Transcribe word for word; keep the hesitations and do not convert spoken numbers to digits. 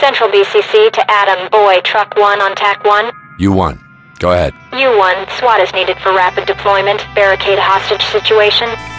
Central B C C to Adam Boy, Truck one on T A C one. U one. Go ahead. U one, SWAT is needed for rapid deployment. Barricade hostage situation.